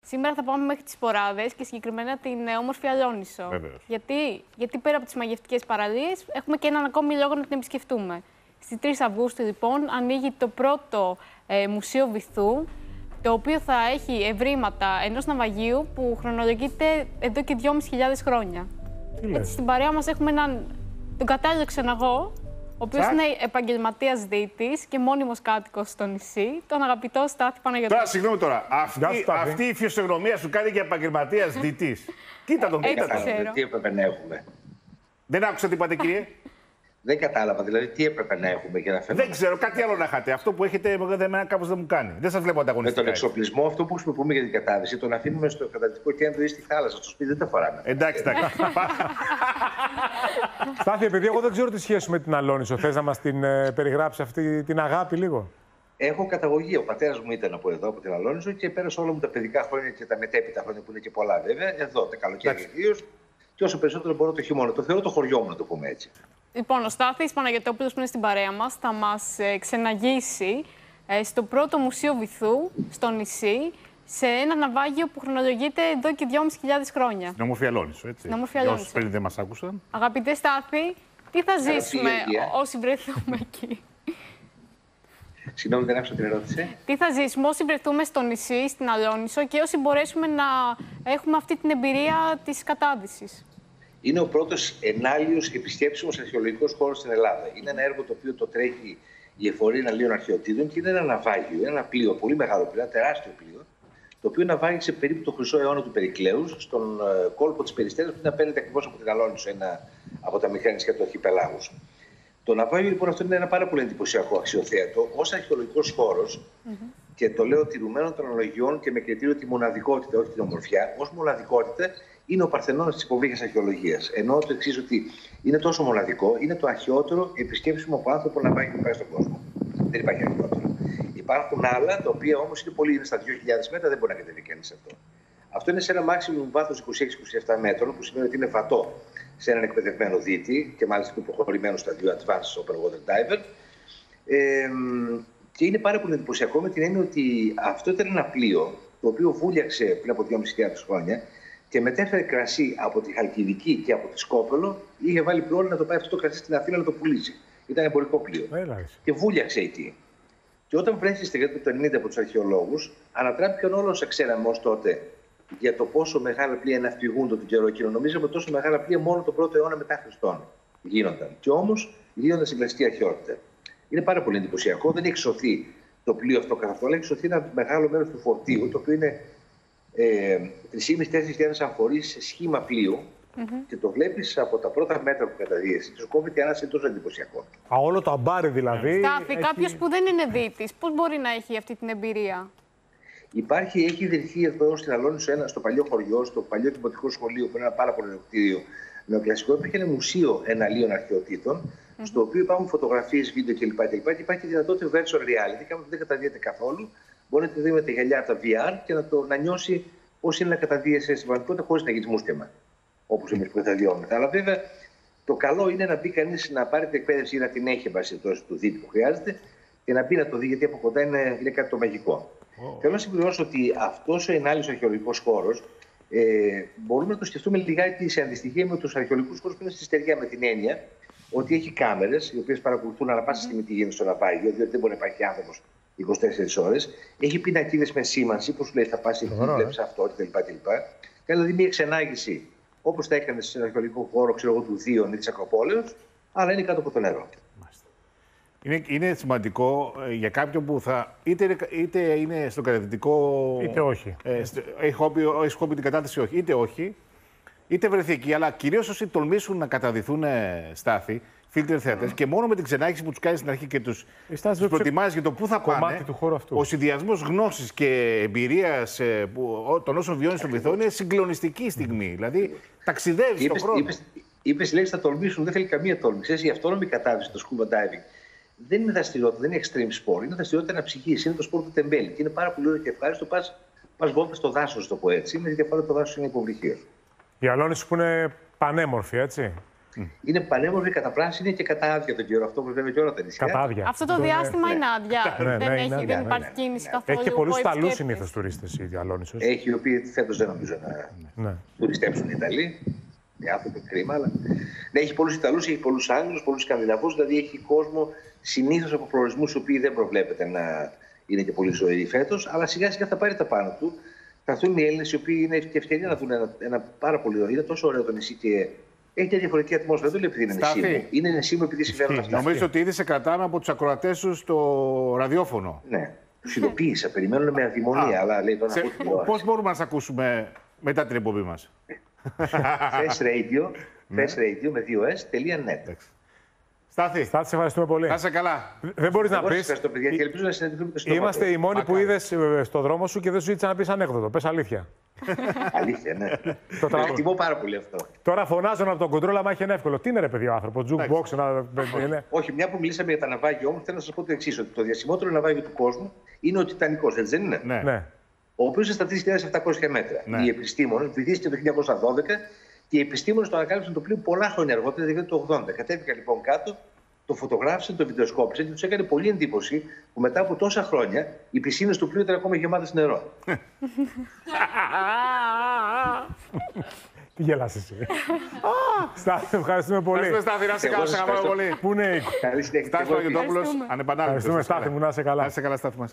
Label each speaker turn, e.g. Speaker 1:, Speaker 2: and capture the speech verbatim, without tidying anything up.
Speaker 1: Σήμερα θα πάμε μέχρι τις Ποράδες και συγκεκριμένα την όμορφη Αλόνησο. Γιατί, γιατί πέρα από τις μαγευτικές παραλίες έχουμε και έναν ακόμη λόγο να την επισκεφτούμε. Στις τρεις Αυγούστου, λοιπόν, ανοίγει το πρώτο ε, μουσείο βυθού, το οποίο θα έχει ευρήματα ενός ναυαγίου που χρονολογείται εδώ και δυόμισι χιλιάδες χρόνια. Έτσι, στην παρέα μας έχουμε έναν, τον κατάλληλο ξεναγό, ο οποίος είναι επαγγελματίας δίτης και μόνιμος κάτοικος στο νησί, τον αγαπητό Στάθη Παναγιωτόπουλο.
Speaker 2: Τώρα, συγγνώμη τώρα, αυτή, αυτή η φυσιογνωμία σου κάνει για επαγγελματίας δίτης. Κοίτα τον, κοίτα τον.
Speaker 3: Τι έπρεπε να έχουμε.
Speaker 2: Δεν άκουσα τι είπατε, κύριε.
Speaker 3: Δεν κατάλαβα, δηλαδή τι έπρεπε να έχουμε για να φέρουμε.
Speaker 2: Δεν ξέρω, κάτι άλλο να είχατε. Αυτό που έχετε, εμένα κάπως δεν μου κάνει. Δεν σας βλέπω ανταγωνιστικά.
Speaker 3: Με τον εξοπλισμό, αυτό που χρησιμοποιούμε για την κατάδυση, τον αφήνουμε στο καταδυτικό κέντρο ή στη θάλασσα. Στο σπίτι δεν τα φοράμε.
Speaker 2: Εντάξει, εντάξει.
Speaker 4: Στάθη, επειδή εγώ δεν ξέρω τη σχέση με την Αλόνησο, θες να μας την ε, περιγράψει αυτή την αγάπη λίγο?
Speaker 3: Έχω καταγωγή. Ο πατέρας μου ήταν από εδώ, από την Αλόνησο, και πέρασε όλα μου τα παιδικά χρόνια και τα μετέπειτα χρόνια που είναι και πολλά βέβαια. Εδώ, τα καλοκαίρια ιδίως. Και όσο περισσότερο μπορώ το χειμώνα. Το θεωρώ το χωριό μου, να το πούμε έτσι.
Speaker 1: Λοιπόν, ο Στάθης Παναγιωτόπουλος που είναι στην παρέα μας θα μας ε, ξεναγήσει ε, στο πρώτο μουσείο βυθού στο νησί, σε ένα ναυάγιο που χρονολογείται εδώ και δυόμισι χιλιάδες χρόνια.
Speaker 2: Στην όμορφη Αλόνησο, έτσι.
Speaker 1: Στην όμορφη Αλόνησο.
Speaker 2: Για όσους πριν δεν μας άκουσαν.
Speaker 1: Αγαπητέ Στάθη, τι θα ζήσουμε όσοι βρεθούμε εκεί?
Speaker 3: Συγγνώμη, δεν άκουσα την ερώτηση.
Speaker 1: Τι θα ζήσουμε όσοι βρεθούμε στο νησί, στην Αλόνησο, και όσοι μπορέσουμε να έχουμε αυτή την εμπειρία της κατάδυσης?
Speaker 3: Είναι ο πρώτος ενάλιος επισκέψιμος αρχαιολογικός χώρος στην Ελλάδα. Είναι ένα έργο το οποίο το τρέχει η Εφορία Εναλλίων Αρχαιοτήτων και είναι ένα ναυάγιο, ένα πλοίο, πολύ μεγάλο πλοίο, ένα τεράστιο πλοίο, το οποίο ναυάγησε περίπου το χρυσό αιώνα του Περικλέους στον κόλπο της Περιστέρας, που είναι απέναντι ακριβώς από την Αλόνησο, ένα από τα μικρά νησιά του Αρχιπελάγους. Το ναυάγιο λοιπόν αυτό είναι ένα πάρα πολύ εντυπωσιακό αξιοθέατο ως αρχαιολογικός χώρος, mm-hmm. και το λέω τηρουμένων των αναλογιών και με κριτήριο τη μοναδικότητα, όχι την ομορφιά, ως μοναδικότητα. Είναι ο Παρθενώνας της υποβρύχιας αρχαιολογίας. Εννοώ το εξής, ότι είναι τόσο μοναδικό, είναι το αρχαιότερο επισκέψιμο από άνθρωπο να πάει και πάει στον κόσμο. Δεν υπάρχει αρχαιότερο. Υπάρχουν άλλα, τα οποία όμως είναι πολύ, είναι στα δύο χιλιάδες μέτρα, δεν μπορεί να κατεβεί κανείς αυτό. Αυτό είναι σε ένα maximum βάθος είκοσι έξι με είκοσι επτά μέτρων, που σημαίνει ότι είναι βατό σε έναν εκπαιδευμένο δίτη και μάλιστα του προχωρημένου σταδίου Advanced Open Water Diver. Ε, και είναι πάρα πολύ εντυπωσιακό με την έννοια ότι αυτό ήταν ένα πλοίο το οποίο βούλιαξε πριν από δυόμισι χιλιάδες χρόνια και μετέφερε κρασί από τη Χαλκιδική και από τη Σκόπελο. Είχε βάλει πλώρη να το πάει αυτό το κρασί στην Αθήνα να το πουλήσει. Ήταν εμπορικό πλοίο. Έλα. Και βούλιαξε εκεί. Και όταν βρέθηκε στη δεκαετία του ενενήντα από τους αρχαιολόγους, ανατράπηκαν όλο όσα ξέραμε ως τότε για το πόσο μεγάλα πλοία ναυπηγούνται τον καιρό εκείνο. Νομίζαμε ότι τόσο μεγάλα πλοία μόνο τον πρώτο αιώνα μετά Χριστόν γίνονταν. Και όμως γίνονταν στην κλασική αρχαιότητα. Είναι πάρα πολύ εντυπωσιακό. Δεν έχει σωθεί το πλοίο αυτό καθ' αυτό, αλλά έχει σωθεί ένα μεγάλο μέρος του φορτίου, το οποίο είναι τρεις χιλιάδες με τέσσερις χιλιάδες αμφορείς σε σχήμα πλοίου, mm-hmm. και το βλέπεις από τα πρώτα μέτρα που καταδίεσαι και σου κόβεται ένα, είναι τόσο εντυπωσιακό.
Speaker 4: Α, όλο το αμπάρι δηλαδή.
Speaker 1: Στάθη,
Speaker 4: έχει...
Speaker 1: κάποιος που δεν είναι δίτης, πώς μπορεί να έχει αυτή την εμπειρία?
Speaker 3: Υπάρχει, έχει ιδρυθεί εδώ στην Αλόνησο, ένα στο παλιό χωριό, στο παλιό δημοτικό σχολείο, που είναι ένα πάρα πολύ κτίριο νεοκλασικό. Υπήρχε ένα μουσείο εναλλίων αρχαιοτήτων, mm-hmm. στο οποίο υπάρχουν φωτογραφίες, βίντεο κλπ. Και υπάρχει δυνατότητα virtual reality, κάποιο που δεν καταδύεται καθόλου. Μπορεί να τη δει με τα γυαλιά, τα βι αρ, και να, το, να νιώσει πώς είναι να καταδύεσαι στην πραγματικότητα χωρίς να γίνει μούστεμα, όπως εμείς που καταδυόμαστε. Αλλά βέβαια το καλό είναι να μπει κανείς να πάρει την εκπαίδευση ή να την έχει βάσει του δίτη που χρειάζεται και να μπει να το δει, γιατί από κοντά είναι, είναι κάτι το μαγικό. Oh. Θέλω να συμπληρώσω ότι αυτός ο ενάλλης αρχαιολογικός χώρος ε, μπορούμε να το σκεφτούμε λιγάκι σε αντιστοιχεία με τους αρχαιολογικούς χώρους που είναι στη στεριά, με την έννοια ότι έχει κάμερες οι οποίες παρακολουθούν ανά πάσα στιγμή τι γίνεται στο ναυάγιο, διότι δεν μπορεί να υπάρχει άνθρωπος είκοσι τέσσερις ώρες. Έχει πινακίδες με σήμανση που σου λέει θα πας εκεί, βλέπεις αυτό κτλ. Κάνει δηλαδή μια εξενάγηση όπως τα έκανε σε ένα αρχαιολογικό χώρο, ξέρω εγώ, του Δίων ή της Ακροπόλεως, αλλά είναι κάτω από το νερό.
Speaker 2: Είναι, είναι σημαντικό ε, για κάποιον που θα είτε, είτε είναι στο καταδυτικό.
Speaker 4: Είτε όχι.
Speaker 2: Ε, στο, έχει χόμπι την κατάθεση, όχι. Είτε όχι, είτε βρεθεί εκεί. Αλλά κυρίως όσοι τολμήσουν να καταδυθούν ε, Στάθη, φίλτρε θέατες, mm. και μόνο με την ξενάγηση που τους κάνεις στην αρχή και τους, τους προετοιμάζεις για το πού θα πάνε,
Speaker 4: του αυτού.
Speaker 2: Ο συνδυασμός γνώσης και εμπειρίας ε, που, των όσων βιώνεις στον βυθό είναι συγκλονιστική στιγμή. Mm. Δηλαδή, ταξιδεύεις στον χρόνο.
Speaker 3: Είπες, είπες λέξη θα τολμήσουν, δεν θέλει καμία τόλμη. Ξέρεις, η αυτόνομη κατάδυση, το scuba diving, δεν είναι δραστηριότητα, δεν είναι extreme sport, είναι δραστηριότητα αναψυχής, είναι το σπορ του τεμπέλη. Και είναι πάρα πολύ ωραίο και ευχάριστο. Πας, πας βόλτα στο δάσος, το πω έτσι. Είναι διαφορά, το δάσος είναι υποβρυχίο.
Speaker 4: Η Αλόνησο που είναι πανέμορφη, έτσι.
Speaker 3: Mm. Είναι πανέμορφη κατά πράσινη και κατά άδεια τον καιρό. Αυτό που βέβαια και όλα τα νησιά.
Speaker 4: Κατά άδεια.
Speaker 1: Αυτό το διάστημα
Speaker 3: ναι.
Speaker 1: είναι άδεια.
Speaker 4: Ναι,
Speaker 1: δεν
Speaker 4: ναι,
Speaker 1: έχει,
Speaker 4: ναι,
Speaker 1: δεν
Speaker 4: ναι,
Speaker 1: υπάρχει
Speaker 3: ναι,
Speaker 1: κίνηση
Speaker 3: ναι.
Speaker 1: καθόλου.
Speaker 4: Έχει και πολλούς Ιταλούς
Speaker 1: επισκέπτες.
Speaker 4: συνήθως τουρίστες η Αλόνισος.
Speaker 3: Έχει, οι οποίοι φέτος δεν νομίζω να
Speaker 4: Ναι.
Speaker 3: τουριστέψουν οι Ιταλοί. Οι άνθρωποι κρίμα, αλλά. Ναι, έχει πολλούς Ιταλούς, έχει πολλούς Άγγλους, πολλούς Σκανδιναβούς. Δηλαδή έχει κόσμο συνήθως από προορισμούς οι οποίοι δεν προβλέπεται να είναι και πολύ ζωηροί φέτος. Αλλά σιγά σιγά θα πάρει τα πάνω του. Θα έρθουν οι Έλληνες οι οποίοι είναι και ευκαιρία να δουν ένα, ένα πάρα πολύ ωραίο. Είναι τόσο ωραίο το νησί και έχει μια διαφορετική ατμόσφαιρα. Δεν λέει επειδή είναι νησί μου. Είναι νησί μου επειδή συμβαίνουν αυτά.
Speaker 2: Νομίζω ότι ήδη σε κρατάμε από τους ακροατές σου στο ραδιόφωνο.
Speaker 3: Ναι, τους ειδοποίησα. Περιμένουν με αδειμονία. Αλλά λέει τον ακούω.
Speaker 2: Πώς μπορούμε να σας ακούσουμε μετά την εκπομπή μας?
Speaker 3: Fast Radio, fast radio με δύο s τελεία net.
Speaker 2: Στάθη,
Speaker 4: Στάθη, σε ευχαριστούμε πολύ.
Speaker 2: να είσαι καλά.
Speaker 4: Δεν μπορείς να
Speaker 3: Εγώ σας
Speaker 4: πεις.
Speaker 3: ευχαριστώ, παιδιά, και ελπίζω να συναντηθούμε και στο
Speaker 4: Είμαστε
Speaker 3: Ματώο.
Speaker 4: οι μόνοι που
Speaker 2: Μακάρι.
Speaker 4: είδες ε, στο δρόμο σου και δεν σου ζήτησα να πεις ανέκδοτο. Πες αλήθεια.
Speaker 3: Αλήθεια, ναι.
Speaker 4: Το
Speaker 3: Το
Speaker 4: τραγούδι.
Speaker 3: εκτιμώ πάρα πολύ αυτό.
Speaker 4: Τώρα φωνάζουν από τον κοντρόλ, άμα έχει ένα εύκολο. Τι είναι ρε παιδί ο άνθρωπο, jukebox, ένα. είναι.
Speaker 3: Όχι, μια που μιλήσαμε για τα ναυάγια όμως, θέλω να σας πω το εξής, ότι το διασημότερο ναυάγιο του κόσμου είναι ο Τιτανικός, έτσι δεν είναι?
Speaker 2: Ναι.
Speaker 4: Ναι.
Speaker 3: Ο οποίος είναι στα τρεις χιλιάδες επτακόσια μέτρα.
Speaker 2: Ναι.
Speaker 3: Οι επιστήμονες, βυθίστηκε το χίλια εννιακόσια δώδεκα και οι επιστήμονες το ανακάλυψαν το πλοίο πολλά χρόνια αργότερα, δηλαδή το ογδόντα. Κατέβηκαν λοιπόν κάτω, το φωτογράφησαν, το βιντεοσκόπησαν και τους έκανε πολύ εντύπωση που μετά από τόσα χρόνια οι πισίνες του πλοίου ήταν ακόμα γεμάτες νερό.
Speaker 4: Τι γελάς εσύ. Στάθη, ευχαριστούμε πολύ.
Speaker 2: Ευχαριστούμε, Στάθη, να είσαι καλά,
Speaker 3: Εγώ
Speaker 2: σε
Speaker 3: σας
Speaker 2: αγαπάμε
Speaker 3: ευχαριστώ.
Speaker 2: πολύ.
Speaker 4: Πού είναι η.
Speaker 3: Καλή συνέχεια.
Speaker 2: Στάθη Παγιωτόπουλος, ανεπανάληπτος.
Speaker 4: Ευχαριστούμε, Στάθη μου, να είσαι καλά.
Speaker 2: Να είσαι καλά, Στάθη μας.